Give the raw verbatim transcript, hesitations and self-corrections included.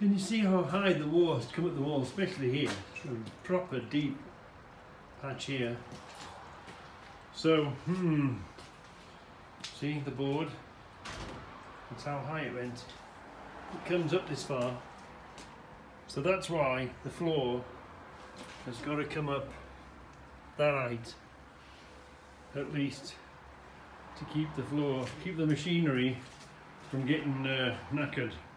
Can you see how high the wall has come up the wall, especially here? A proper deep patch here. So, hmm, see the board? That's how high it went. It comes up this far. So that's why the floor has got to come up that height, at least, to keep the floor, keep the machinery from getting uh, knackered.